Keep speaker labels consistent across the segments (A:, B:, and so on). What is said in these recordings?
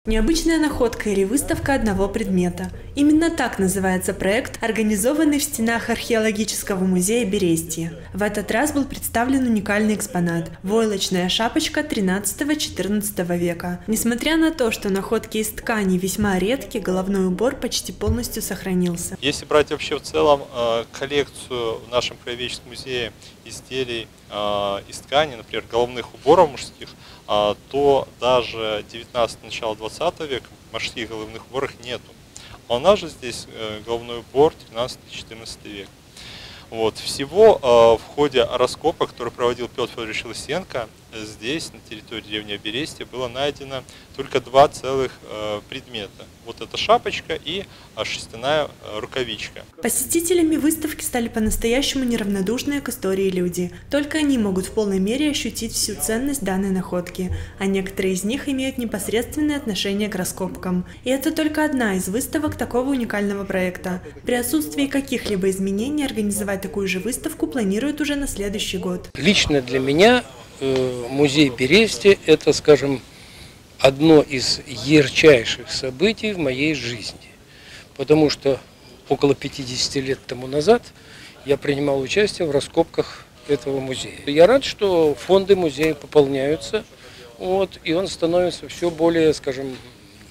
A: Необычная находка или выставка одного предмета. Именно так называется проект, организованный в стенах археологического музея Берестия. В этот раз был представлен уникальный экспонат – войлочная шапочка XIII-XIV века. Несмотря на то, что находки из ткани весьма редки, головной убор почти полностью сохранился.
B: Если брать вообще в целом коллекцию в нашем краеведческом музее изделий из ткани, например, головных уборов мужских, то даже 19 начало 20 века мужских головных уборов нету. А у нас же здесь головной убор 13-14 век. Вот. Всего в ходе раскопа, который проводил Петр Федорович Лысенко, здесь, на территории деревни Берестия, было найдено только два целых предмета. Вот эта шапочка и шерстяная рукавичка.
A: Посетителями выставки стали по-настоящему неравнодушные к истории люди. Только они могут в полной мере ощутить всю ценность данной находки, а некоторые из них имеют непосредственное отношение к раскопкам. И это только одна из выставок такого уникального проекта. При отсутствии каких-либо изменений организовать такую же выставку планируют уже на следующий год.
C: Лично для меня музей Берестия – это, скажем, одно из ярчайших событий в моей жизни. Потому что около 50 лет тому назад я принимал участие в раскопках этого музея. Я рад, что фонды музея пополняются, и он становится все более, скажем,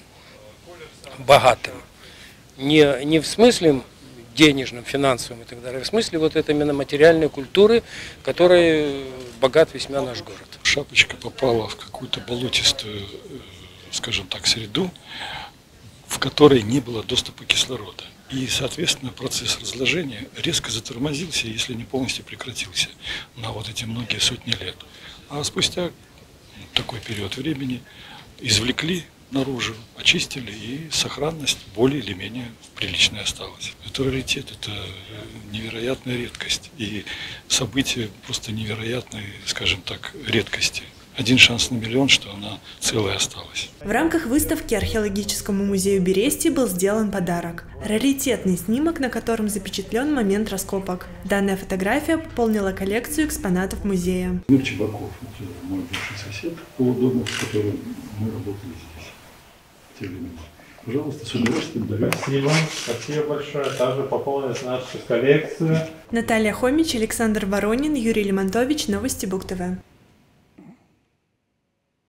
C: богатым. Не в смысле денежным, финансовым и так далее, а в смысле вот это именно материальной культуры, которой богат весьма наш город.
D: Шапочка попала в какую-то болотистую, скажем так, среду, в которой не было доступа кислорода. И, соответственно, процесс разложения резко затормозился, если не полностью прекратился на вот эти многие сотни лет. А спустя такой период времени извлекли наружу, очистили, и сохранность более или менее приличная осталась. Это раритет, это невероятная редкость и событие просто невероятной, скажем так, редкости. Один шанс на миллион, что она целая осталась.
A: В рамках выставки археологическому музею Берестии был сделан подарок – раритетный снимок, на котором запечатлен момент раскопок. Данная фотография пополнила коллекцию экспонатов музея.
D: Мир Чебаков – это мой бывший сосед по дому, с которым мы работали здесь в те времена. Пожалуйста, с удовольствием дарю.
E: Спасибо. Спасибо большое. Также пополнит нашу коллекцию.
A: Наталья Хомич, Александр Воронин, Юрий Лемонтович. Новости БугТV.